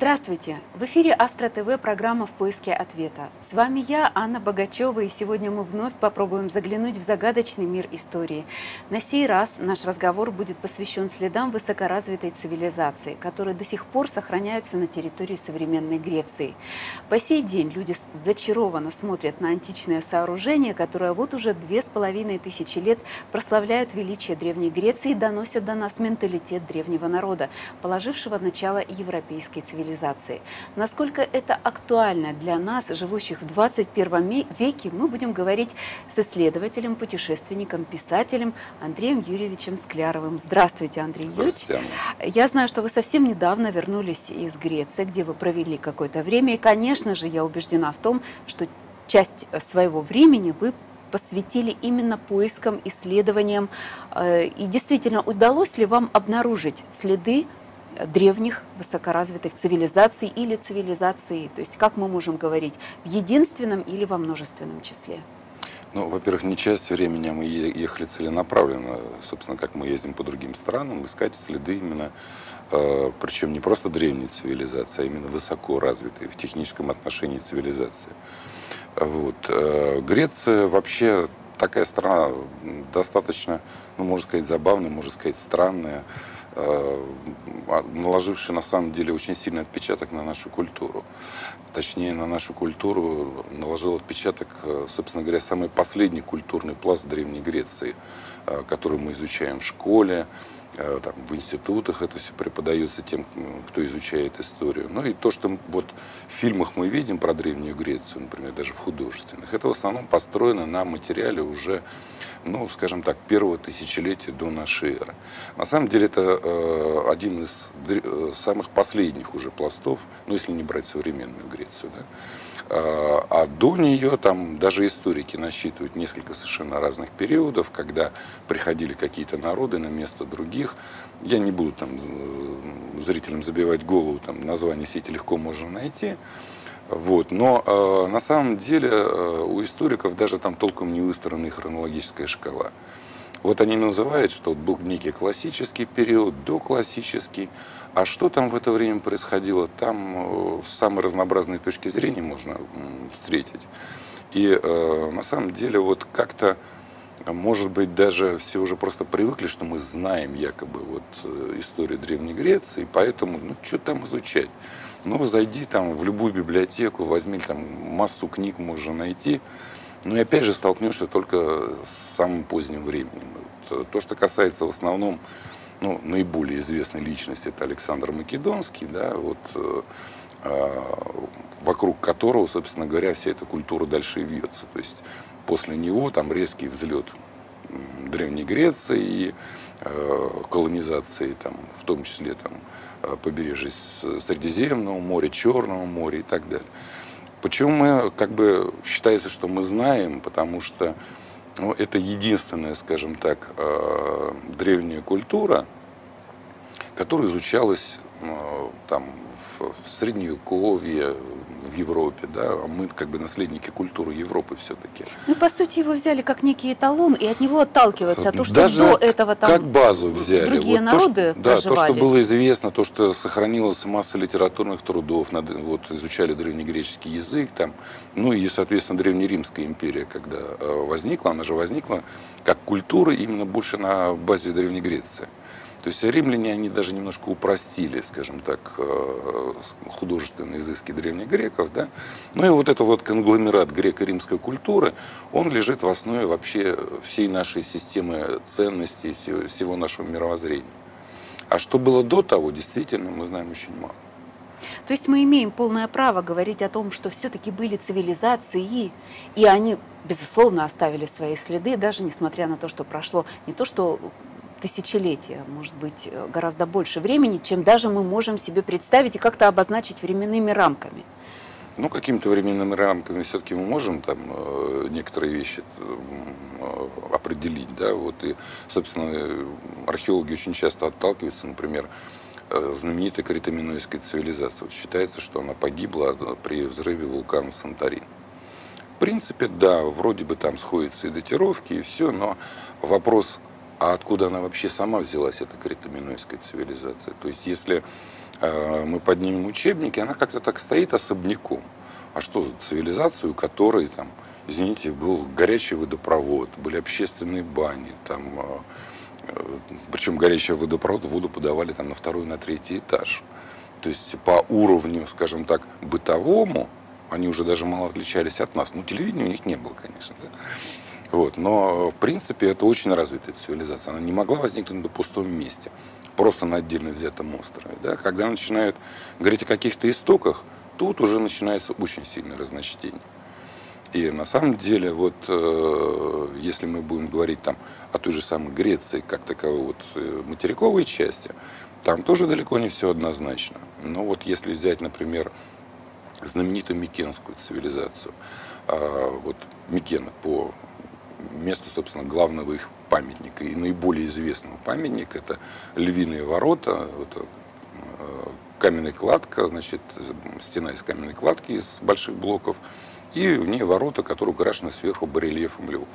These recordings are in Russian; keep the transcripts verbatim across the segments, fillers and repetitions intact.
Здравствуйте! В эфире Астра ТВ, программа «В поиске ответа». С вами я, Анна Богачева, и сегодня мы вновь попробуем заглянуть в загадочный мир истории. На сей раз наш разговор будет посвящен следам высокоразвитой цивилизации, которые до сих пор сохраняются на территории современной Греции. По сей день люди зачарованно смотрят на античное сооружение, которое вот уже две с половиной тысячи лет прославляют величие Древней Греции и доносят до нас менталитет древнего народа, положившего начало европейской цивилизации. Цивилизации. Насколько это актуально для нас, живущих в двадцать первом веке, мы будем говорить с исследователем, путешественником, писателем Андреем Юрьевичем Скляровым. Здравствуйте, Андрей Юрьевич. Я знаю, что вы совсем недавно вернулись из Греции, где вы провели какое-то время. И, конечно же, я убеждена в том, что часть своего времени вы посвятили именно поискам, исследованиям. И действительно, удалось ли вам обнаружить следы древних высокоразвитых цивилизаций или цивилизаций? То есть как мы можем говорить, в единственном или во множественном числе? Ну, во-первых, не часть времени, а мы ехали целенаправленно, собственно, как мы ездим по другим странам, искать следы именно, э, причем не просто древней цивилизации, а именно высоко развитой в техническом отношении цивилизации. Вот. Э, Греция вообще такая страна достаточно, ну, можно сказать, забавная, можно сказать, странная, наложивший на самом деле очень сильный отпечаток на нашу культуру. Точнее, на нашу культуру наложил отпечаток, собственно говоря, самый последний культурный пласт Древней Греции, который мы изучаем в школе, там, в институтах это все преподается тем, кто изучает историю. Ну и то, что вот в фильмах мы видим про Древнюю Грецию, например, даже в художественных, это в основном построено на материале уже, ну, скажем так, первого тысячелетия до нашей эры. На самом деле это э, один из э, самых последних уже пластов, ну, если не брать современную Грецию, да. А, а до нее там даже историки насчитывают несколько совершенно разных периодов, когда приходили какие-то народы на место других. Я не буду там зрителям забивать голову, там названия все эти легко можно найти. Вот. Но э, на самом деле э, у историков даже там толком не выстроена хронологическая шкала. Вот они называют, что был некий классический период, доклассический. А что там в это время происходило, там э, с самой разнообразной точки зрения можно э, встретить. И э, на самом деле вот как-то, может быть, даже все уже просто привыкли, что мы знаем якобы вот э, историю Древней Греции, поэтому, ну, что там изучать? Ну, зайди там в любую библиотеку, возьми там массу книг, можно найти. Ну и опять же столкнешься только с самым поздним временем. Вот, то, что касается в основном, ну, наиболее известной личности, это Александр Македонский, да, вот, э, вокруг которого, собственно говоря, вся эта культура дальше и вьется. То есть после него там резкий взлет Древней Греции и э, колонизации, там, в том числе там, побережья Средиземного моря, Черного моря и так далее. Почему мы, как бы, считается, что мы знаем, потому что, ну, это единственная, скажем так, э, древняя культура, которая изучалась э, там, в, в Средневековье, в Европе, да, а мы как бы наследники культуры Европы все-таки. Ну, по сути, его взяли как некий эталон, и от него отталкиваются. А то, что даже до этого там как базу взяли. другие вот народы то, что, да, то, что проживали. было известно, то, что сохранилась масса литературных трудов, над, вот, изучали древнегреческий язык, там, ну и, соответственно, Древнеримская империя, когда э, возникла, она же возникла как культура именно больше на базе Древней Греции. То есть римляне, они даже немножко упростили, скажем так, художественные изыски древних греков, да. Ну и вот это вот конгломерат греко-римской культуры, он лежит в основе вообще всей нашей системы ценностей, всего нашего мировоззрения. А что было до того, действительно, мы знаем очень мало. То есть мы имеем полное право говорить о том, что все-таки были цивилизации, и они, безусловно, оставили свои следы, даже несмотря на то, что прошло не то, что тысячелетия, может быть, гораздо больше времени, чем даже мы можем себе представить и как-то обозначить временными рамками. Ну, какими-то временными рамками все-таки мы можем там некоторые вещи определить, да, вот и, собственно, археологи очень часто отталкиваются, например, знаменитая крито-минойская цивилизация. Вот считается, что она погибла при взрыве вулкана Санторин. В принципе, да, вроде бы там сходятся и датировки, и все, но вопрос, а откуда она вообще сама взялась, эта крито-минойская цивилизация? То есть, если мы поднимем учебники, она как-то так стоит особняком. А что за цивилизацию, у которой, там, извините, был горячий водопровод, были общественные бани, там, причем горячий водопровод, воду подавали там, на второй, на третий этаж. То есть по уровню, скажем так, бытовому, они уже даже мало отличались от нас. Ну, телевидения у них не было, конечно. Да? Вот. Но, в принципе, это очень развитая цивилизация. Она не могла возникнуть на пустом месте, просто на отдельно взятом острове. Да? Когда начинают говорить о каких-то истоках, тут уже начинается очень сильное разночтение. И на самом деле, вот, э, если мы будем говорить там, о той же самой Греции, как таковой вот, э, материковой части, там тоже далеко не все однозначно. Но вот если взять, например, знаменитую Микенскую цивилизацию, э, вот Микена по месту, собственно, главного их памятника и наиболее известного памятника, это Львиные ворота, это, э, каменная кладка, значит, стена из каменной кладки из больших блоков, и в ней ворота, которые украшены сверху барельефом львов.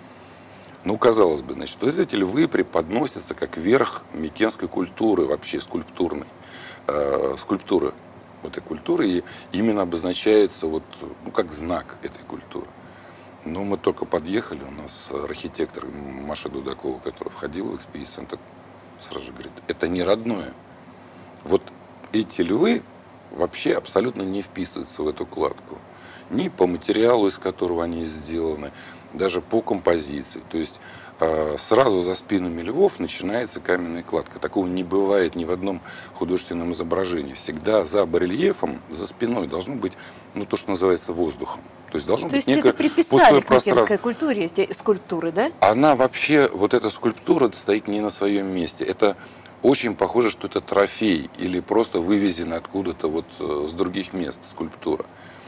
Ну, казалось бы, значит, вот эти львы преподносятся как верх микенской культуры, вообще скульптурной, э, скульптуры этой культуры, и именно обозначается вот, ну, как знак этой культуры. Но мы только подъехали, у нас архитектор Маша Дудакова, которая входила в экспедицию, он так сразу же говорит, это не родное. Вот эти львы вообще абсолютно не вписываются в эту кладку. Ни по материалу, из которого они сделаны, даже по композиции. То есть э, сразу за спинами львов начинается каменная кладка. Такого не бывает ни в одном художественном изображении. Всегда за барельефом, за спиной должно быть, ну, то, что называется, воздухом. То есть должно то быть есть некое это приписали к пространство. микенской культуре, эти скульптуры, да? Она вообще, вот эта скульптура стоит не на своем месте. Это очень похоже, что это трофей или просто вывезена откуда-то вот с других мест скульптура.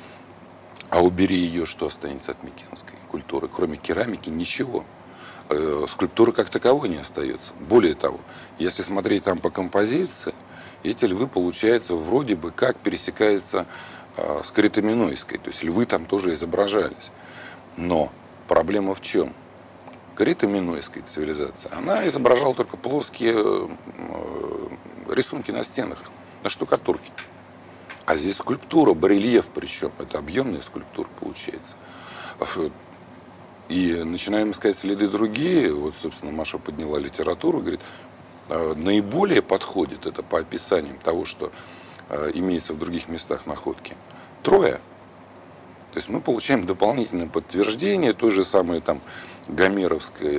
А убери ее, что останется от микенской культуры? Кроме керамики ничего. Скульптура как таковой не остается. Более того, если смотреть там по композиции, эти львы, получается, вроде бы как пересекаются с Крито-Минойской. То есть львы там тоже изображались. Но проблема в чем? Крито-Минойская цивилизация, она изображала только плоские рисунки на стенах, на штукатурке. А здесь скульптура, барельеф причем, это объемная скульптура получается. И начинаем искать следы другие, вот, собственно, Маша подняла литературу, говорит, наиболее подходит это по описаниям того, что имеется в других местах находки. Троя. То есть мы получаем дополнительное подтверждение той же самой там гомеровской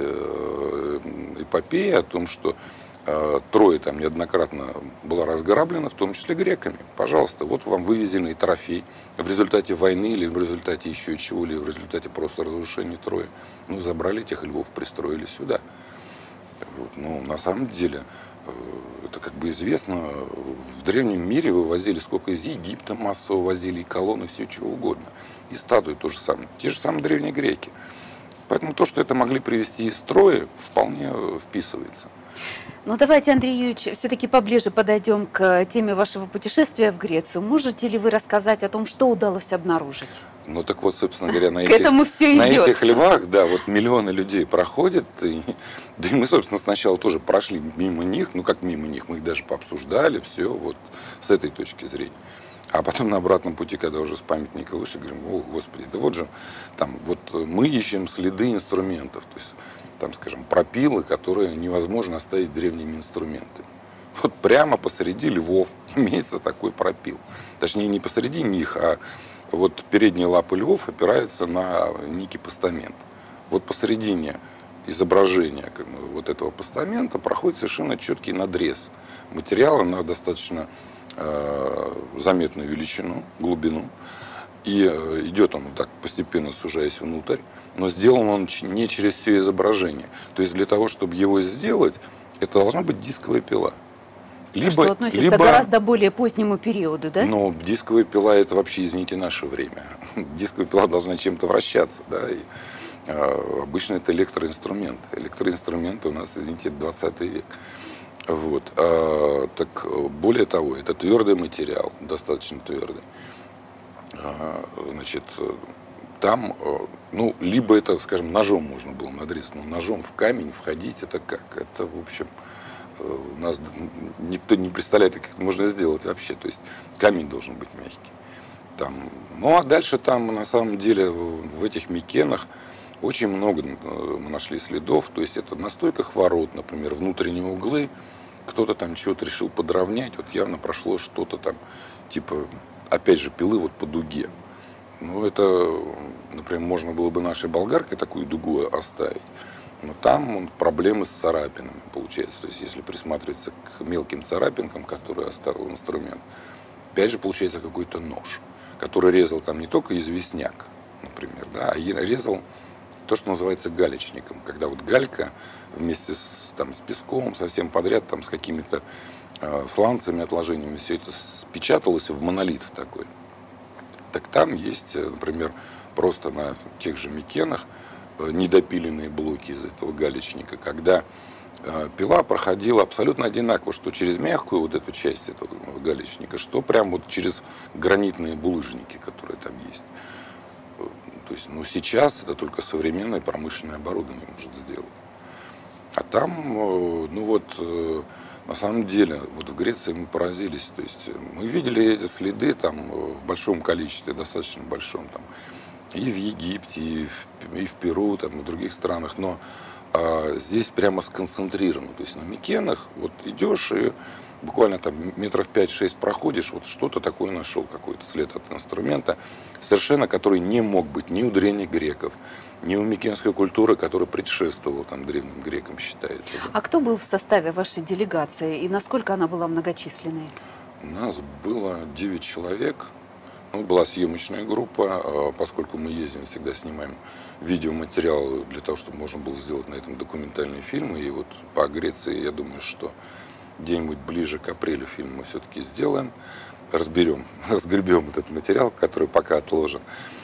эпопеи о том, что Троя там неоднократно была разграблена, в том числе греками. Пожалуйста, вот вам вывезенный трофей в результате войны или в результате еще чего, или в результате просто разрушения Трои. Ну, забрали этих львов, пристроили сюда. Вот. Ну, на самом деле, это как бы известно, в древнем мире вывозили сколько из Египта массово возили, и колонны, все чего угодно. И статуи то же самое. Те же самые древние греки. Поэтому то, что это могли привезти из Трои, вполне вписывается. Ну, давайте, Андрей Юрьевич, все-таки поближе подойдем к теме вашего путешествия в Грецию. Можете ли вы рассказать о том, что удалось обнаружить? Ну, так вот, собственно говоря, на, этих, на этих львах, да, вот миллионы людей проходят, и, да и мы, собственно, сначала тоже прошли мимо них, ну, как мимо них, мы их даже пообсуждали, все, вот, с этой точки зрения. А потом на обратном пути, когда уже с памятника вышли, говорим, о, Господи, да вот же, там, вот мы ищем следы инструментов, то есть, там, скажем, пропилы, которые невозможно оставить древними инструментами. Вот прямо посреди львов имеется такой пропил. Точнее, не посреди них, а вот передние лапы львов опираются на некий постамент. Вот посередине изображения вот этого постамента проходит совершенно четкий надрез материала на достаточно э, заметную величину, глубину. И идет он так постепенно, сужаясь внутрь, но сделан он не через все изображение. То есть для того, чтобы его сделать, это должна быть дисковая пила. Либо, что относится либо, гораздо более позднему периоду, да? Но дисковая пила — это вообще, извините, наше время. Дисковая пила должна чем-то вращаться, да, и э, обычно это электроинструмент. Электроинструменты у нас, извините, двадцатый век. Вот. А, так более того, это твердый материал, достаточно твердый. Значит, там, ну, либо это, скажем, ножом можно было надрезать, но ножом в камень входить, это как? Это, в общем, У нас никто не представляет, как это можно сделать вообще. То есть камень должен быть мягкий. Там. Ну а дальше там на самом деле в этих Микенах очень много мы нашли следов. То есть это на стойках ворот, например, внутренние углы. Кто-то там чего-то решил подровнять. Вот явно прошло что-то там, типа, опять же, пилы вот по дуге. Ну это, например, можно было бы нашей болгаркой такую дугу оставить. Но там проблемы с царапинами получается. То есть если присматриваться к мелким царапинкам, которые оставил инструмент, опять же получается какой-то нож, который резал там не только известняк, например, да, а резал то, что называется галечником. Когда вот галька вместе с, там, с песком, совсем подряд, там, с какими-то э, сланцами, отложениями, все это спечаталось в монолит в такой. Так там есть, например, просто на тех же Микенах недопиленные блоки из этого галечника, когда э, пила проходила абсолютно одинаково, что через мягкую вот эту часть этого галечника, что прям вот через гранитные булыжники, которые там есть. То есть, ну, сейчас это только современное промышленное оборудование может сделать. А там, э, ну вот, э, на самом деле, вот в Греции мы поразились. То есть мы видели эти следы там в большом количестве, достаточно большом, там, и в Египте, и в, и в Перу, там, и в других странах, но а, здесь прямо сконцентрировано. То есть на Микенах вот идешь и буквально там метров пять-шесть проходишь, вот что-то такое нашел, какой-то след от инструмента, совершенно который не мог быть ни у древних греков, ни у микенской культуры, которая предшествовала там древним грекам, считается. Да? А кто был в составе вашей делегации и насколько она была многочисленной? У нас было девять человек. Ну, была съемочная группа, поскольку мы ездим, всегда снимаем видеоматериал для того, чтобы можно было сделать на этом документальный фильм. И вот по Греции, я думаю, что где-нибудь ближе к апрелю фильм мы все-таки сделаем, разберем, разгребем этот материал, который пока отложен.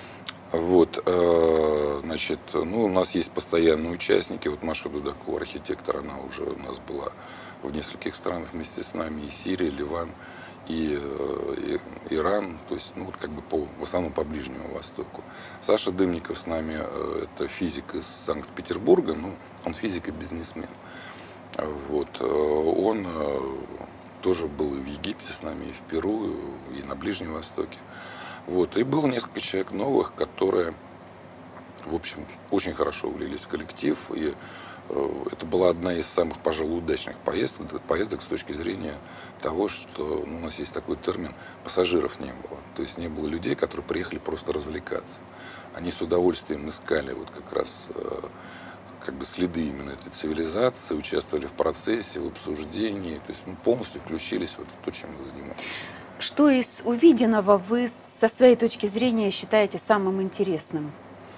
Вот, значит, ну, у нас есть постоянные участники. Вот Маша Дудакова, архитектор, она уже у нас была в нескольких странах вместе с нами, и Сирия, Ливан, и, и Иран, то есть, ну, вот как бы по, в основном по Ближнему Востоку. Саша Дымников с нами, это физик из Санкт-Петербурга, ну, он физик и бизнесмен. Вот, он тоже был и в Египте с нами, и в Перу, и на Ближнем Востоке. Вот, и было несколько человек новых, которые, в общем, очень хорошо влились в коллектив, и это была одна из самых, пожалуй, удачных поездок, поездок с точки зрения того, что, ну, у нас есть такой термин, пассажиров не было. То есть не было людей, которые приехали просто развлекаться. Они с удовольствием искали вот как раз как бы следы именно этой цивилизации, участвовали в процессе, в обсуждении, то есть, ну, полностью включились вот в то, чем мы занимаемся. Что из увиденного вы со своей точки зрения считаете самым интересным?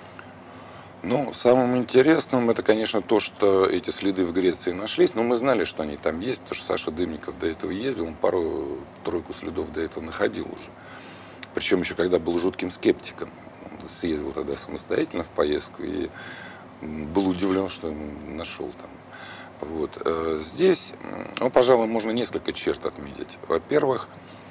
Ну, самым интересным это, конечно, то, что эти следы в Греции нашлись. Но мы знали, что они там есть, потому что Саша Дымников до этого ездил, он пару-тройку следов до этого находил уже. Причем еще когда был жутким скептиком. Он съездил тогда самостоятельно в поездку и был удивлен, что ему нашел там. Вот. Здесь, ну, пожалуй, можно несколько черт отметить. Во-первых,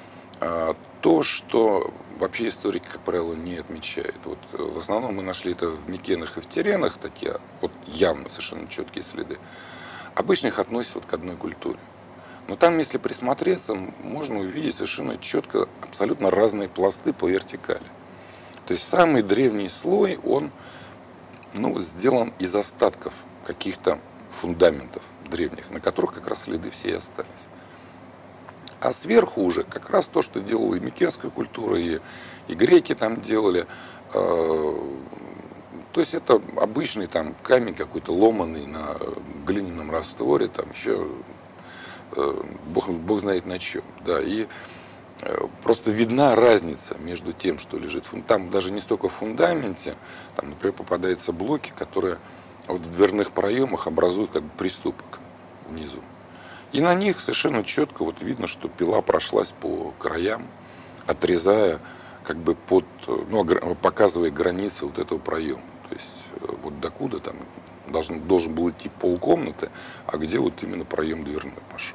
то, что вообще историки, как правило, не отмечают. Вот в основном мы нашли это в Микенах и в Тиренах, такие вот явно совершенно четкие следы. Обычно их относят вот к одной культуре. Но там, если присмотреться, можно увидеть совершенно четко абсолютно разные пласты по вертикали. То есть самый древний слой, он, ну, сделан из остатков каких-то фундаментов древних, на которых как раз следы все и остались. А сверху уже как раз то, что делала и микенская культура, и, и греки там делали. Э, то есть это обычный там камень какой-то ломаный на глиняном растворе, там еще э, бог, бог знает на чем. Да, и э, просто видна разница между тем, что лежит. Там даже не столько в фундаменте, там, например, попадаются блоки, которые вот в дверных проемах образуют как бы приступок внизу. И на них совершенно четко вот видно, что пила прошлась по краям, отрезая, как бы под, ну, показывая границы вот этого проема. То есть вот докуда там должен, должен был идти полкомнаты, а где вот именно проем дверной пошел.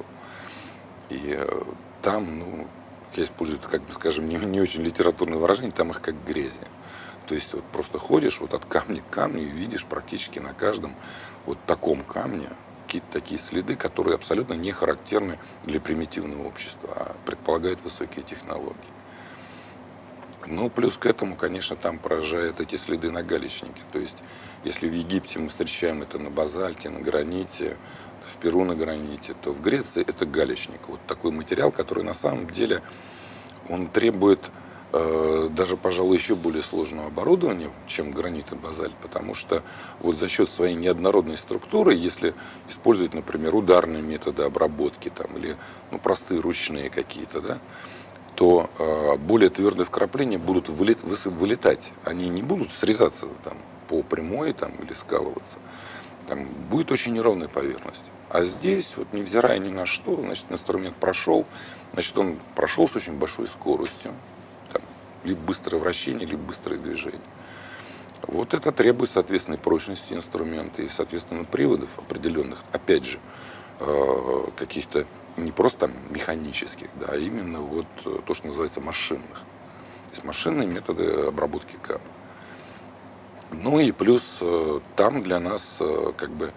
И там, ну, я использую это, как бы, скажем, не, не очень литературное выражение, там их как грязи. То есть вот просто ходишь вот от камня к камню и видишь практически на каждом вот таком камне какие-то такие следы, которые абсолютно не характерны для примитивного общества, а предполагают высокие технологии. Ну, плюс к этому, конечно, там поражают эти следы на галечнике. То есть, если в Египте мы встречаем это на базальте, на граните, в Перу на граните, то в Греции это галечник. Вот такой материал, который на самом деле он требует э, даже, пожалуй, еще более сложного оборудования, чем гранит и базальт, потому что вот за счет своей неоднородной структуры, если использовать, например, ударные методы обработки там, или ну, простые ручные какие-то, да, то э, более твердые вкрапления будут вылет, вылетать. Они не будут срезаться там, по прямой там, или скалываться. Там будет очень неровная поверхность. А здесь, вот, невзирая ни на что, значит, инструмент прошел, значит, он прошел с очень большой скоростью. Там, либо быстрое вращение, либо быстрое движение. Вот это требует, соответственно, прочности инструмента и, соответственно, приводов определенных, опять же, э, каких-то не просто там механических, да, а именно вот то, что называется машинных. То есть машинные методы обработки камня. Ну и плюс там для нас как бы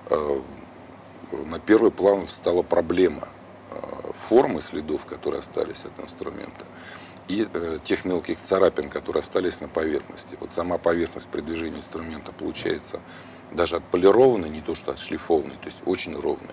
на первый план встала проблема формы следов, которые остались от инструмента, и тех мелких царапин, которые остались на поверхности. Вот сама поверхность при движении инструмента получается даже отполированной, не то что отшлифованной, то есть очень ровной.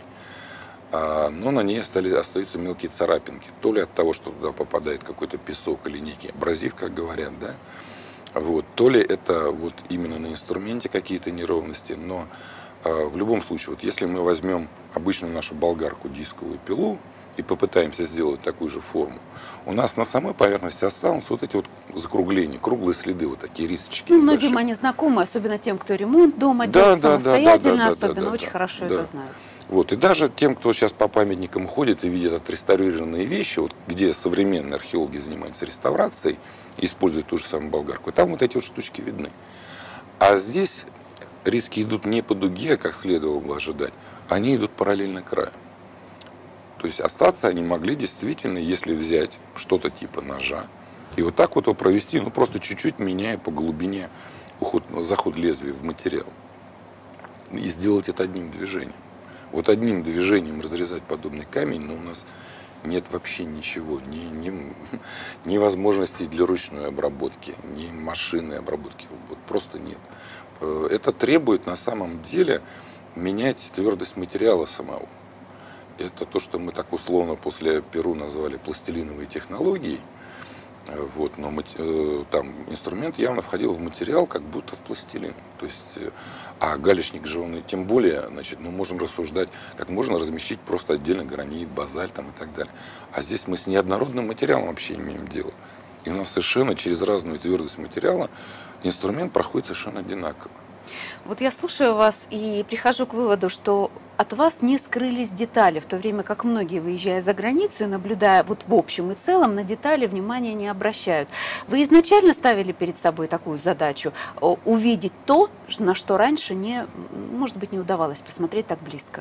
Но на ней остаются мелкие царапинки. То ли от того, что туда попадает какой-то песок или некий абразив, как говорят, да, вот, то ли это вот именно на инструменте какие-то неровности. Но э, в любом случае, вот если мы возьмем обычную нашу болгарку, дисковую пилу и попытаемся сделать такую же форму, у нас на самой поверхности останутся вот эти вот закругления, круглые следы, вот такие рисочки. Ну, многим они знакомы, особенно тем, кто ремонт дома да, делает да, самостоятельно, да, да, да, особенно да, да, очень да, хорошо да. это знают. Вот. И даже тем, кто сейчас по памятникам ходит и видит отреставрированные вещи, вот, где современные археологи занимаются реставрацией и используют ту же самую болгарку, там вот эти вот штучки видны. А здесь риски идут не по дуге, как следовало бы ожидать, они идут параллельно краю. То есть остаться они могли действительно, если взять что-то типа ножа, и вот так вот его провести, ну просто чуть-чуть меняя по глубине уход, заход лезвия в материал. И сделать это одним движением. Вот одним движением разрезать подобный камень, но у нас нет вообще ничего, ни, ни, ни возможностей для ручной обработки, ни машинной обработки, вот просто нет. Это требует на самом деле менять твердость материала самого. Это то, что мы так условно после Перу назвали пластилиновой технологией. Вот, но э, там инструмент явно входил в материал, как будто в пластилин. То есть, а галечник же он, и тем более, значит, мы можем рассуждать, как можно размещить просто отдельно гранит, базальт там, и так далее. А здесь мы с неоднородным материалом вообще имеем дело. И у нас совершенно через разную твердость материала инструмент проходит совершенно одинаково. Вот я слушаю вас и прихожу к выводу, что от вас не скрылись детали, в то время как многие, выезжая за границу и наблюдая вот в общем и целом, на детали внимания не обращают. Вы изначально ставили перед собой такую задачу – увидеть то, на что раньше, не, может быть, не удавалось посмотреть так близко?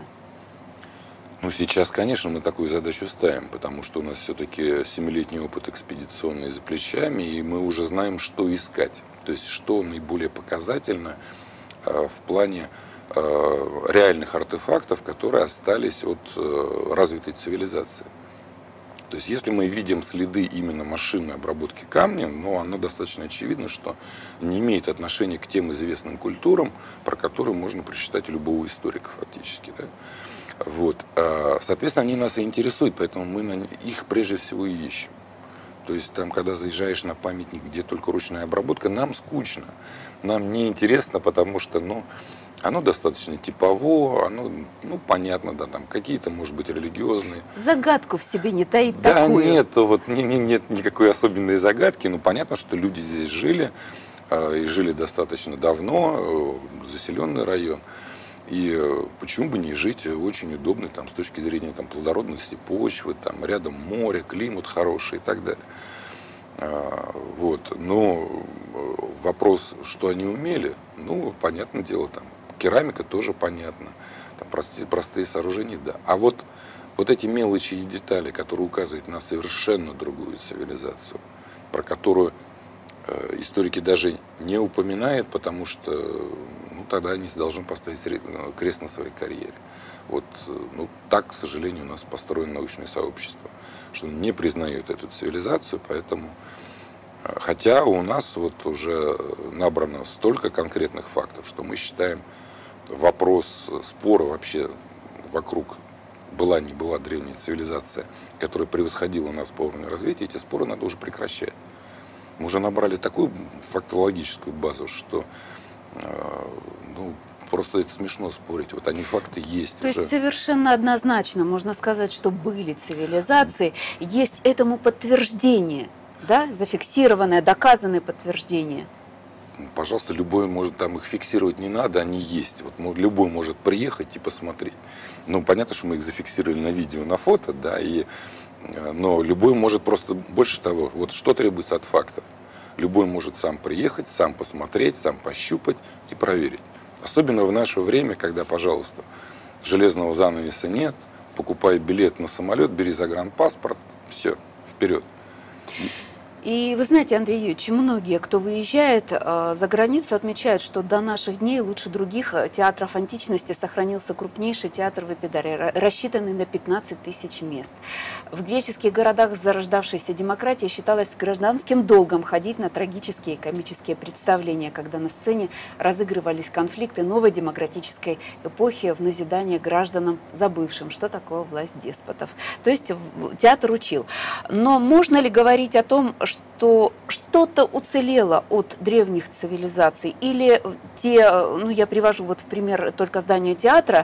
Ну, сейчас, конечно, мы такую задачу ставим, потому что у нас все-таки семилетний опыт экспедиционный за плечами, и мы уже знаем, что искать. То есть, что наиболее показательно э, в плане э, реальных артефактов, которые остались от э, развитой цивилизации. То есть, если мы видим следы именно машинной обработки камня, ну, оно достаточно очевидно, что не имеет отношения к тем известным культурам, про которые можно прочитать у любого историка фактически, да? Вот. Соответственно, они нас и интересуют, поэтому мы на их прежде всего и ищем. То есть там, когда заезжаешь на памятник, где только ручная обработка, нам скучно, нам неинтересно, потому что, ну, оно достаточно типово, оно, ну, понятно, да, там какие-то, может быть, религиозные. Загадку в себе не таит да, такую. Да, нет, вот не, не, нет никакой особенной загадки, но понятно, что люди здесь жили, и жили достаточно давно, заселенный район. И почему бы не жить очень удобно там, с точки зрения там, плодородности почвы, там, рядом море, климат хороший и так далее. А, вот. Но вопрос, что они умели, ну, понятное дело, там, керамика тоже понятно, там, простые, простые сооружения, да. А вот, вот эти мелочи и детали, которые указывают на совершенно другую цивилизацию, про которую историки даже не упоминают, потому что ну, тогда они должны поставить крест на своей карьере. Вот, ну, так, к сожалению, у нас построено научное сообщество, что не признает эту цивилизацию, поэтому, хотя у нас вот уже набрано столько конкретных фактов, что мы считаем вопрос спора вообще вокруг была, не была древняя цивилизация, которая превосходила нас по уровню развития, эти споры надо уже прекращать. Мы уже набрали такую фактологическую базу, что ну, просто это смешно спорить. Вот они факты есть. То уже. есть совершенно однозначно можно сказать, что были цивилизации, есть этому подтверждение, да, зафиксированное, доказанное подтверждение. Пожалуйста, любой может, там их фиксировать не надо, они есть. Вот любой может приехать и посмотреть. Ну, понятно, что мы их зафиксировали на видео, на фото, да, и, но любой может просто, больше того, вот что требуется от фактов. Любой может сам приехать, сам посмотреть, сам пощупать и проверить. Особенно в наше время, когда, пожалуйста, железного занавеса нет, покупай билет на самолет, бери загранпаспорт, все, вперед. И вы знаете, Андрей Юрьевич, многие, кто выезжает э, за границу, отмечают, что до наших дней лучше других театров античности сохранился крупнейший театр в Эпидаре, рассчитанный на пятнадцать тысяч мест. В греческих городах зарождавшейся демократии считалось гражданским долгом ходить на трагические и комические представления, когда на сцене разыгрывались конфликты новой демократической эпохи в назидание гражданам, забывшим, что такое власть деспотов. То есть театр учил. Но можно ли говорить о том, что что что-то уцелело от древних цивилизаций, или те, ну я привожу вот в пример только здание театра,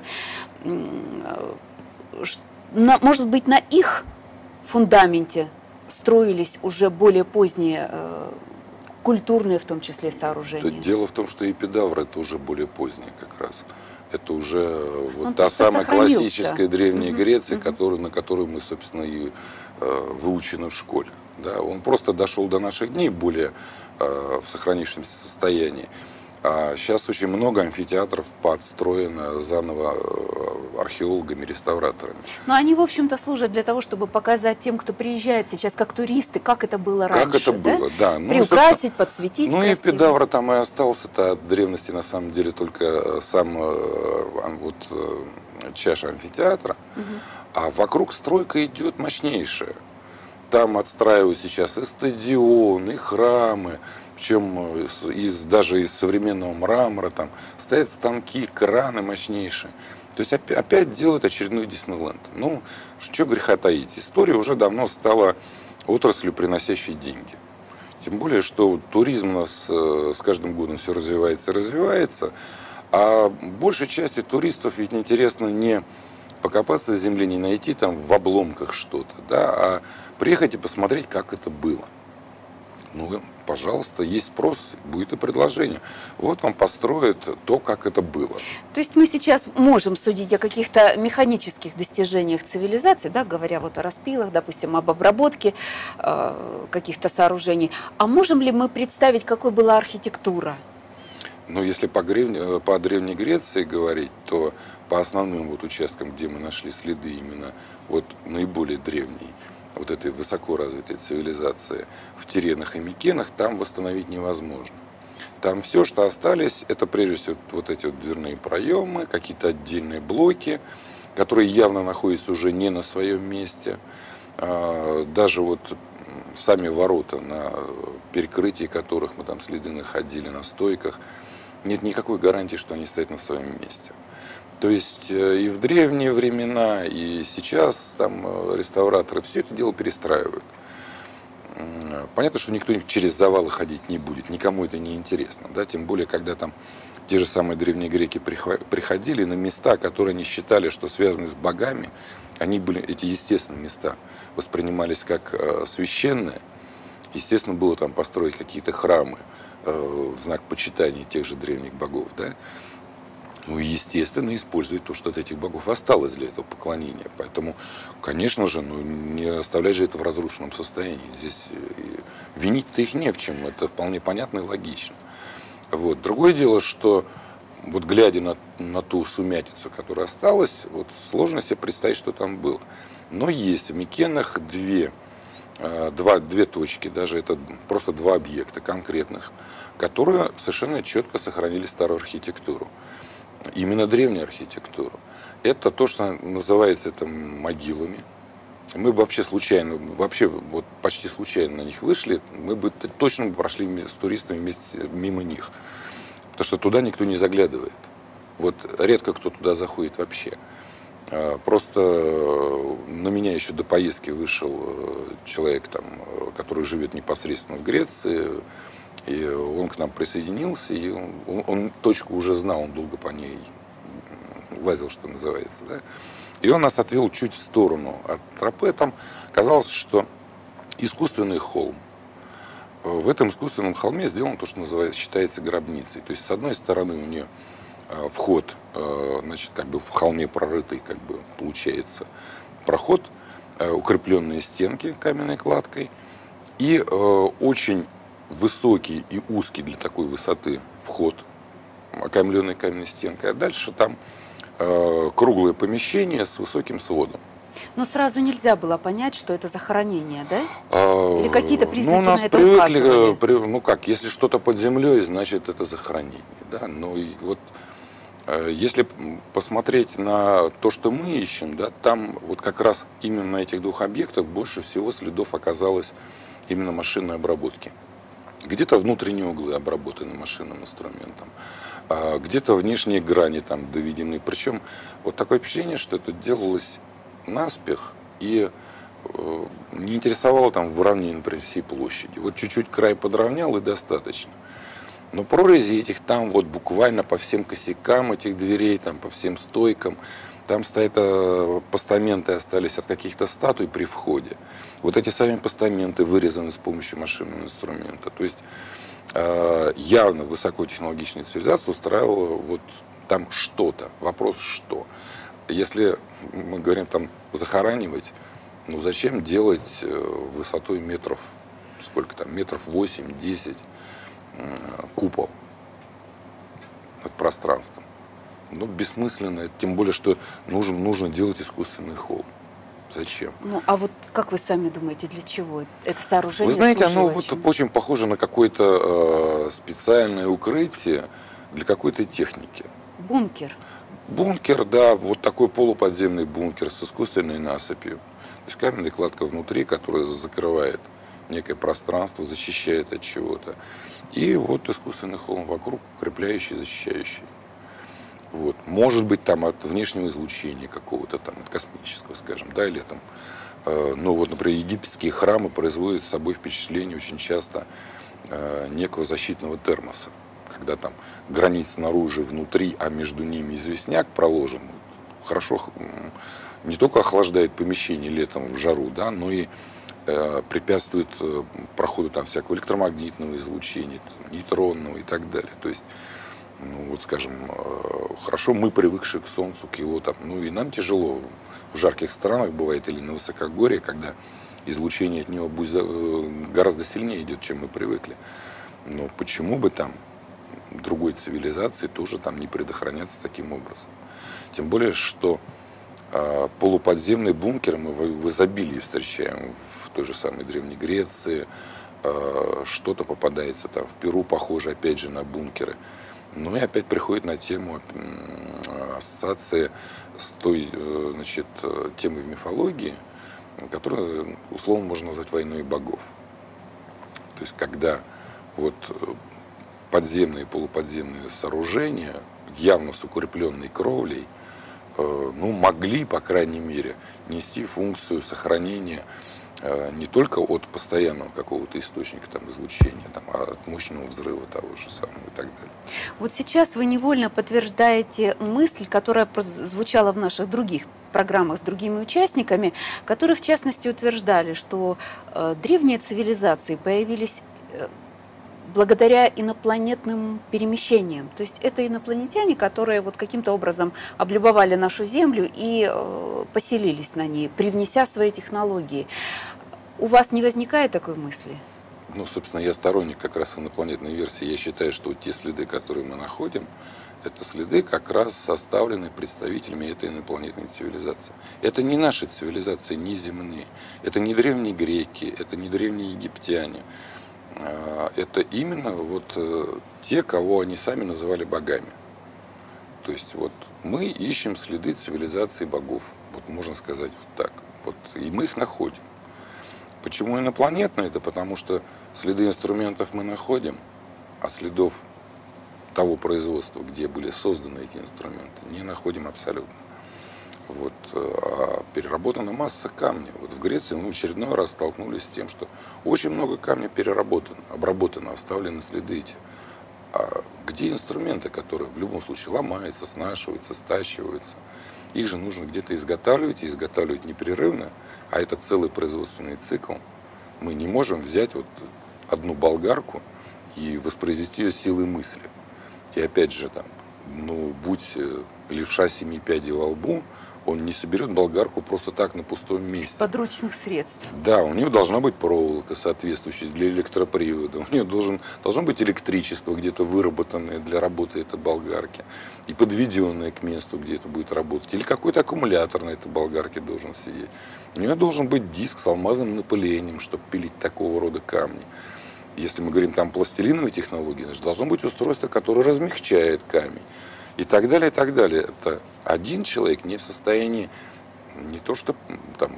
может быть, на их фундаменте строились уже более поздние культурные, в том числе, сооружения? Дело в том, что Эпидавр это уже более позднее как раз. Это уже вот Он та самая сохранился. классическая древняя Угу, Греция, угу. которую, на которую мы, собственно, и э, выучены в школе. Да? Он просто дошел до наших дней более э, в сохранившемся состоянии. А сейчас очень много амфитеатров подстроено заново э, археологами, реставраторами. Но они, в общем-то, служат для того, чтобы показать тем, кто приезжает сейчас как туристы, как это было раньше. Как это было, да. да. Ну, приукрасить, подсветить. Ну красиво. и Эпидавр там и остался-то от древности, на самом деле, только сам э, вот, э, чаша амфитеатра. Угу. А вокруг стройка идет мощнейшая. Там отстраивают сейчас и стадион, и храмы. Причем из, даже из современного мрамора там стоят станки, краны мощнейшие. То есть опять, опять делают очередной Диснейленд. Ну, что греха таить. История уже давно стала отраслью, приносящей деньги. Тем более, что туризм у нас с каждым годом все развивается и развивается. А большей части туристов ведь интересно не покопаться в земле, не найти там в обломках что-то, да, а приехать и посмотреть, как это было. Ну, пожалуйста, есть спрос, будет и предложение. Вот вам построят то, как это было. То есть мы сейчас можем судить о каких-то механических достижениях цивилизации, да, говоря вот о распилах, допустим, об обработке э, каких-то сооружений. А можем ли мы представить, какой была архитектура? Ну, если по, древне, по Древней Греции говорить, то по основным вот участкам, где мы нашли следы именно вот наиболее древней, вот этой высоко развитой цивилизации в Тиренах и Микенах, там восстановить невозможно. Там все, что остались, это прежде всего вот эти вот дверные проемы, какие-то отдельные блоки, которые явно находятся уже не на своем месте. Даже вот сами ворота, на перекрытии которых мы там следы находили, на стойках, нет никакой гарантии, что они стоят на своем месте. То есть и в древние времена, и сейчас там реставраторы все это дело перестраивают. Понятно, что никто через завалы ходить не будет, никому это не интересно, да? Тем более, когда там те же самые древние греки приходили на места, которые они считали, что связаны с богами, они были, эти естественные места воспринимались как священные. Естественно, было там построить какие-то храмы в знак почитания тех же древних богов, да? Ну и, естественно, использовать то, что от этих богов осталось для этого поклонения. Поэтому, конечно же, ну, не оставлять же это в разрушенном состоянии. Здесь винить-то их не в чем, это вполне понятно и логично. Вот. Другое дело, что вот глядя на, на ту сумятицу, которая осталась, вот сложно себе представить, что там было. Но есть в Микенах две два, две точки, даже это просто два объекта конкретных, которые совершенно четко сохранили старую архитектуру. Именно древнюю архитектуру. Это то, что называется это могилами. Мы бы вообще случайно, вообще вот почти случайно на них вышли, мы бы точно бы прошли с туристами вместе, мимо них. Потому что туда никто не заглядывает. Вот редко кто туда заходит вообще. Просто на меня еще до поездки вышел человек, там, который живет непосредственно в Греции, и он к нам присоединился, и он, он точку уже знал, он долго по ней лазил, что называется. Да? И он нас отвел чуть в сторону от тропы. Там казалось, что искусственный холм. В этом искусственном холме сделано то, что называется, считается гробницей. То есть, с одной стороны, у нее вход, значит, как бы в холме прорытый, как бы получается проход, укрепленные стенки каменной кладкой и очень высокий и узкий для такой высоты вход, окаймленный каменной стенкой, а дальше там круглое помещение с высоким сводом. Но сразу нельзя было понять, что это захоронение, да? Или какие-то признаки ну, у нас на это привыкли, указывали? при, ну как, если что-то под землей, значит это захоронение. Да? Но и вот если посмотреть на то, что мы ищем, да, там вот как раз именно на этих двух объектах больше всего следов оказалось именно машинной обработки. Где-то внутренние углы обработаны машинным инструментом, а где-то внешние грани там доведены. Причем вот такое впечатление, что это делалось наспех и э, не интересовало там выравнение, например, всей площади. Вот чуть-чуть край подровнял и достаточно. Но прорези этих там вот буквально по всем косякам этих дверей, там по всем стойкам, там стоят постаменты, остались от каких-то статуй при входе. Вот эти сами постаменты вырезаны с помощью машинного инструмента. То есть э, явно высокотехнологичная цивилизация устраивала вот там что-то. Вопрос что? Если мы говорим там захоранивать, ну зачем делать высотой метров, сколько там, метров восемь-десять купол над пространством? Ну, бессмысленно, тем более, что нужно, нужно делать искусственный холм. Зачем? Ну, а вот как вы сами думаете, для чего это сооружение? Вы знаете, оно вот чем? очень похоже на какое-то э, специальное укрытие для какой-то техники. Бункер. Бункер, да, вот такой полуподземный бункер с искусственной насыпью. То есть каменная кладка внутри, которая закрывает некое пространство, защищает от чего-то. И вот искусственный холм вокруг, укрепляющий, защищающий. Вот. Может быть, там от внешнего излучения какого-то, там, от космического, скажем, да, или там, э, ну вот, например, египетские храмы производят с собой впечатление очень часто э, некого защитного термоса, когда там границ снаружи, внутри, а между ними известняк проложен, хорошо не только охлаждает помещение летом в жару, да, но и э, препятствует э, проходу там всякого электромагнитного излучения, нейтронного и так далее. То есть, ну вот, скажем, хорошо мы привыкшие к солнцу, к его там, ну и нам тяжело в жарких странах бывает или на высокогорье, когда излучение от него гораздо сильнее идет, чем мы привыкли. Но почему бы там другой цивилизации тоже там не предохраняться таким образом? Тем более, что э, полуподземные бункеры мы в, в изобилии встречаем в той же самой Древней Греции, э, что-то попадается там в Перу, похоже опять же на бункеры. Ну и опять приходит на тему ассоциации с той, значит, темой в мифологии, которую условно можно назвать войной богов. То есть когда вот подземные и полуподземные сооружения, явно с укрепленной кровлей, ну, могли, по крайней мере, нести функцию сохранения не только от постоянного какого-то источника там, излучения, там, а от мощного взрыва того же самого и так далее. Вот сейчас вы невольно подтверждаете мысль, которая звучала в наших других программах с другими участниками, которые в частности утверждали, что э, древние цивилизации появились э, благодаря инопланетным перемещениям. То есть это инопланетяне, которые вот каким-то образом облюбовали нашу Землю и э, поселились на ней, привнеся свои технологии. У вас не возникает такой мысли? Ну, собственно, я сторонник как раз инопланетной версии. Я считаю, что вот те следы, которые мы находим, это следы как раз составлены представителями этой инопланетной цивилизации. Это не наши цивилизации, не земные. Это не древние греки, это не древние египтяне. Это именно вот те, кого они сами называли богами. То есть вот мы ищем следы цивилизации богов. Вот можно сказать вот так. Вот, и мы их находим. Почему инопланетные? Да потому что следы инструментов мы находим, а следов того производства, где были созданы эти инструменты, не находим абсолютно. Вот. А переработана масса камня. Вот в Греции мы в очередной раз столкнулись с тем, что очень много камня переработано, обработано, оставлены следы эти. А где инструменты, которые в любом случае ломаются, снашиваются, стачиваются? Их же нужно где-то изготавливать, и изготавливать непрерывно, а это целый производственный цикл. Мы не можем взять вот одну болгарку и воспроизвести ее силой мысли. И опять же, там, ну, будь левша семи пядей во лбу, он не соберет болгарку просто так на пустом месте. Подручных средств. Да, у нее должна быть проволока соответствующая для электропривода. У нее должен, должно быть электричество где-то выработанное для работы этой болгарки и подведенное к месту, где это будет работать. Или какой-то аккумулятор на этой болгарке должен сидеть. У нее должен быть диск с алмазным напылением, чтобы пилить такого рода камни. Если мы говорим там пластилиновой технологии, значит, должно быть устройство, которое размягчает камень. И так далее, и так далее. Это один человек не в состоянии не то что там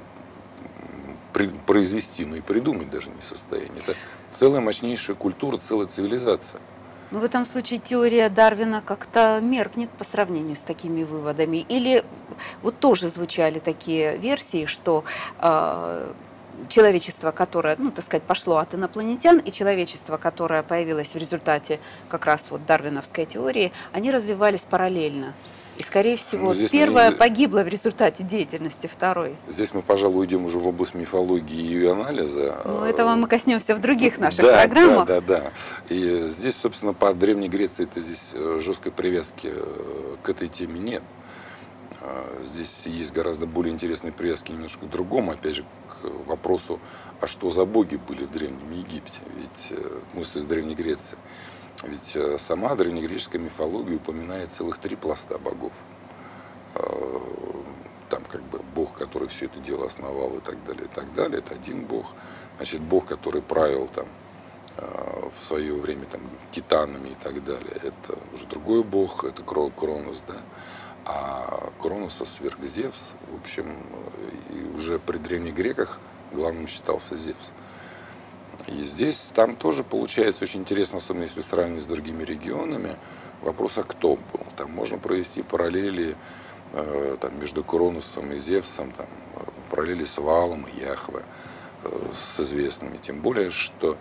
произвести, но и придумать даже не в состоянии. Это целая мощнейшая культура, целая цивилизация. Но в этом случае теория Дарвина как-то меркнет по сравнению с такими выводами. Или вот тоже звучали такие версии, что э, человечество, которое, ну, так сказать, пошло от инопланетян, и человечество, которое появилось в результате как раз вот дарвиновской теории, они развивались параллельно. И, скорее всего, первое мы... погибло в результате деятельности второй. Здесь мы, пожалуй, уйдем уже в область мифологии и анализа. Ну, этого мы коснемся в других наших да, программах. Да, да, да. И здесь, собственно, по Древней Греции это здесь жесткой привязки к этой теме нет. Здесь есть гораздо более интересные привязки немножко к другому, опять же, к вопросу, а что за боги были в Древнем Египте, ведь, ну, в Древней Греции. Ведь сама древнегреческая мифология упоминает целых три пласта богов. Там как бы бог, который все это дело основал и так далее, и так далее, это один бог. Значит, бог, который правил там в свое время там титанами и так далее, это уже другой бог, это Кронос, да. А Кроноса сверг Зевс, в общем, и уже при древних греках главным считался Зевс. И здесь, там тоже получается очень интересно, особенно если сравнивать с другими регионами, вопрос, а кто был. Там можно провести параллели э, там, между Кроносом и Зевсом, там, параллели с Ваалом и Яхве, э, с известными. Тем более, что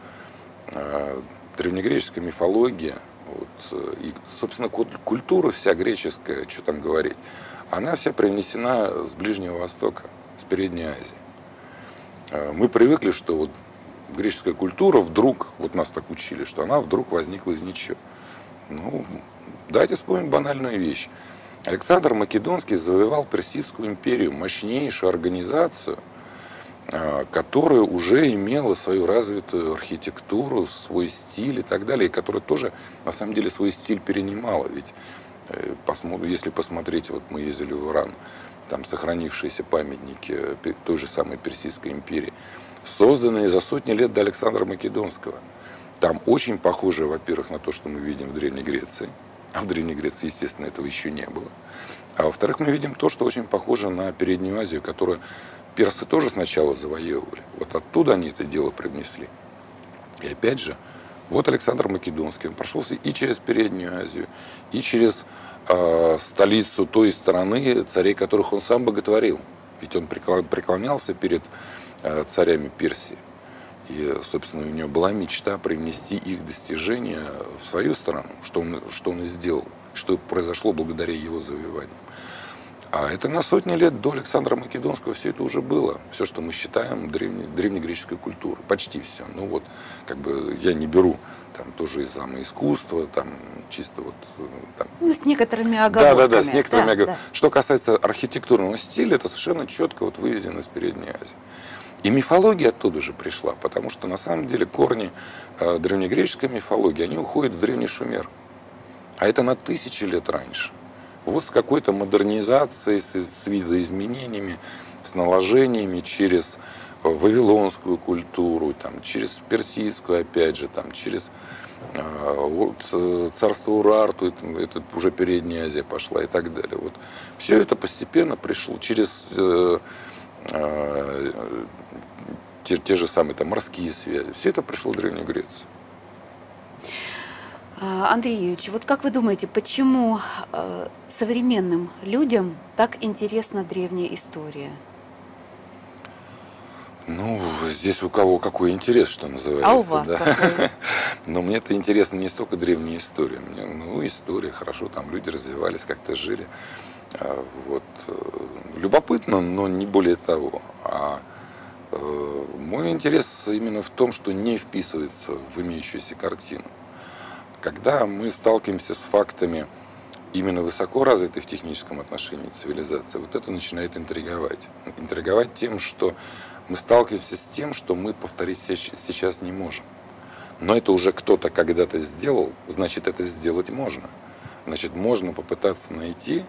э, древнегреческая мифология, вот, и, собственно, культура вся греческая, что там говорить, она вся привнесена с Ближнего Востока, с Передней Азии. Э, мы привыкли, что вот греческая культура вдруг, вот нас так учили, что она вдруг возникла из ничего. Ну, давайте вспомним банальную вещь. Александр Македонский завоевал Персидскую империю, мощнейшую организацию, которая уже имела свою развитую архитектуру, свой стиль и так далее, и которая тоже, на самом деле, свой стиль перенимала. Ведь, если посмотреть, вот мы ездили в Иран, там сохранившиеся памятники той же самой Персидской империи, созданные за сотни лет до Александра Македонского. Там очень похоже, во-первых, на то, что мы видим в Древней Греции. А в Древней Греции, естественно, этого еще не было. А во-вторых, мы видим то, что очень похоже на Переднюю Азию, которую персы тоже сначала завоевывали. Вот оттуда они это дело привнесли. И опять же, вот Александр Македонский, он прошелся и через Переднюю Азию, и через э, столицу той страны, царей которых он сам боготворил. Ведь он преклонялся перед царями Персии. И, собственно, у него была мечта привнести их достижения в свою страну, что он, что он и сделал, что произошло благодаря его завоеваниям. А это на сотни лет до Александра Македонского все это уже было. Все, что мы считаем древне, древнегреческой культурой. Почти все. Ну вот, как бы я не беру там тоже из самоискусства, там чисто вот там. Ну, с некоторыми оговорками. Да, да, да, с некоторыми да, оговорками. Да. Что касается архитектурного стиля, это совершенно четко вот вывезено из Передней Азии. И мифология оттуда же пришла, потому что на самом деле корни э, древнегреческой мифологии, они уходят в древний Шумер. А это на тысячи лет раньше. Вот с какой-то модернизацией, с, с видоизменениями, с наложениями через вавилонскую культуру, там, через персидскую, опять же, там, через э, вот, царство Урарту, это, это уже Передняя Азия пошла и так далее. Вот. Все это постепенно пришло через э, э, те, те же самые там, морские связи. Все это пришло в Древнюю Грецию. Андрей Юрьевич, вот как вы думаете, почему э, современным людям так интересна древняя история? Ну, здесь у кого какой интерес, что называется. А у вас да? какой? Но мне это интересно не столько древняя история. Мне, ну, история, хорошо, там люди развивались, как-то жили. Вот. Любопытно, но не более того. А э, мой интерес именно в том, что не вписывается в имеющуюся картину. Когда мы сталкиваемся с фактами именно высоко развитой в техническом отношении цивилизации, вот это начинает интриговать. Интриговать тем, что мы сталкиваемся с тем, что мы повторить сейчас не можем. Но это уже кто-то когда-то сделал, значит, это сделать можно. Значит, можно попытаться найти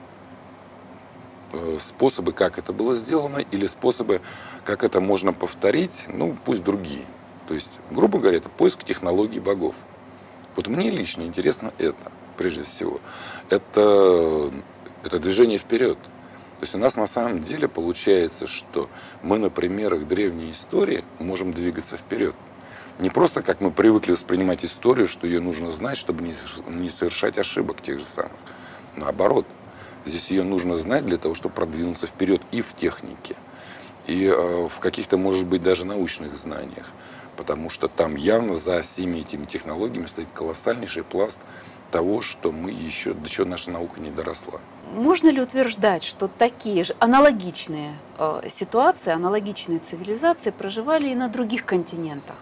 способы, как это было сделано, или способы, как это можно повторить, ну, пусть другие. То есть, грубо говоря, это поиск технологий богов. Вот мне лично интересно это, прежде всего. Это, это движение вперед. То есть у нас на самом деле получается, что мы на примерах древней истории можем двигаться вперед. Не просто, как мы привыкли воспринимать историю, что ее нужно знать, чтобы не совершать ошибок тех же самых. Наоборот, здесь ее нужно знать для того, чтобы продвинуться вперед и в технике, и э, в каких-то, может быть, даже научных знаниях. Потому что там явно за всеми этими технологиями стоит колоссальнейший пласт того, что мы еще, до чего наша наука не доросла. Можно ли утверждать, что такие же аналогичные э, ситуации, аналогичные цивилизации проживали и на других континентах?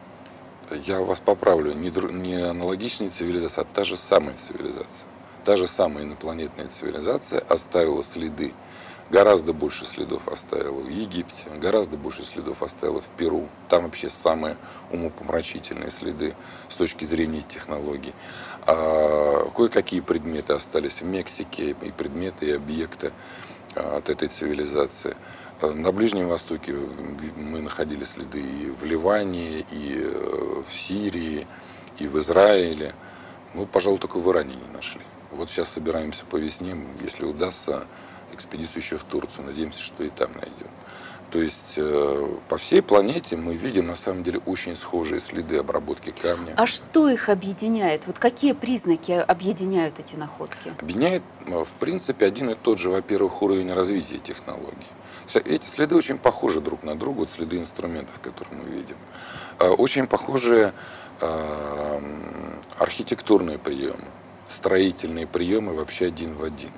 Я вас поправлю, не, не аналогичная цивилизация, а та же самая цивилизация. Та же самая инопланетная цивилизация оставила следы. Гораздо больше следов оставила в Египте, гораздо больше следов оставила в Перу. Там вообще самые умопомрачительные следы с точки зрения технологий. А кое-какие предметы остались в Мексике, и предметы, и объекты от этой цивилизации. На Ближнем Востоке мы находили следы и в Ливане, и в Сирии, и в Израиле. Ну, пожалуй, только в Иране не нашли. Вот сейчас собираемся по весне, если удастся, экспедицию еще в Турцию. Надеемся, что и там найдем. То есть э, по всей планете мы видим на самом деле очень схожие следы обработки камня. А что их объединяет? Вот какие признаки объединяют эти находки? Объединяет, в принципе, один и тот же, во-первых, уровень развития технологий. Эти следы очень похожи друг на друга, вот следы инструментов, которые мы видим. Очень похожие э, архитектурные приемы, строительные приемы вообще один в один.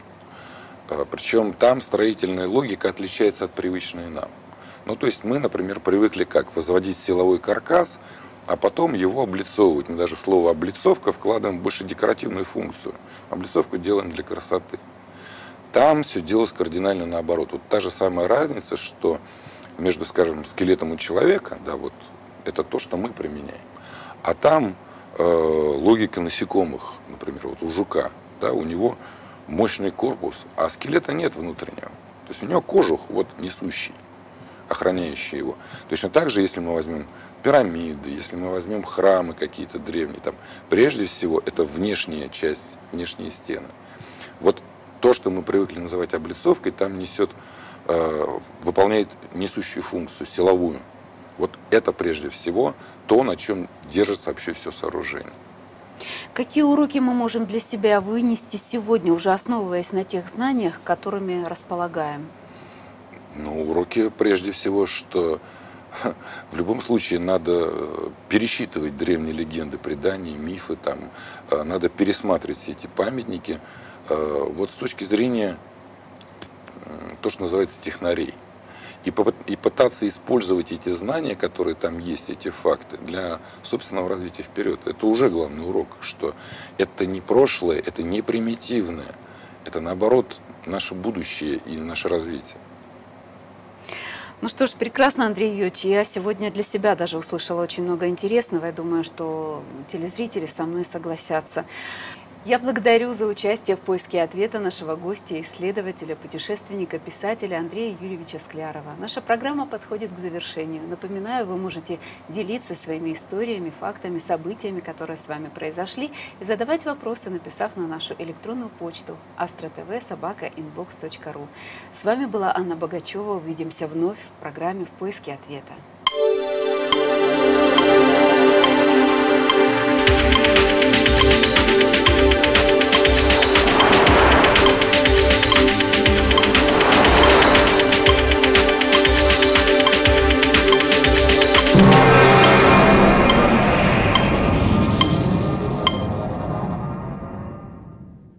Причем там строительная логика отличается от привычной нам. Ну, то есть мы, например, привыкли как возводить силовой каркас, а потом его облицовывать. Мы даже в слово «облицовка» вкладываем больше декоративную функцию. Облицовку делаем для красоты. Там все делалось кардинально наоборот. Вот та же самая разница, что между, скажем, скелетом у человека, да, вот это то, что мы применяем. А там э, логика насекомых, например, вот у жука, да, у него мощный корпус, а скелета нет внутреннего. То есть у него кожух вот несущий, охраняющий его. Точно так же, если мы возьмем пирамиды, если мы возьмем храмы какие-то древние, там, прежде всего это внешняя часть, внешние стены. Вот то, что мы привыкли называть облицовкой, там несет, э, выполняет несущую функцию, силовую. Вот это прежде всего то, на чем держится вообще все сооружение. Какие уроки мы можем для себя вынести сегодня, уже основываясь на тех знаниях, которыми располагаем? Ну, уроки прежде всего, что в любом случае надо пересчитывать древние легенды, предания, мифы, там, надо пересматривать все эти памятники. Вот с точки зрения, то, что называется, технарей. И, и пытаться использовать эти знания, которые там есть, эти факты, для собственного развития вперед. Это уже главный урок, что это не прошлое, это не примитивное, это наоборот наше будущее и наше развитие. Ну что ж, прекрасно, Андрей Юрьевич. Я сегодня для себя даже услышала очень много интересного. Я думаю, что телезрители со мной согласятся. Я благодарю за участие в поиске ответа нашего гостя, исследователя, путешественника, писателя Андрея Юрьевича Склярова. Наша программа подходит к завершению. Напоминаю, вы можете делиться своими историями, фактами, событиями, которые с вами произошли, и задавать вопросы, написав на нашу электронную почту астротв собака инбокс точка ру. С вами была Анна Богачева. Увидимся вновь в программе «В поиске ответа».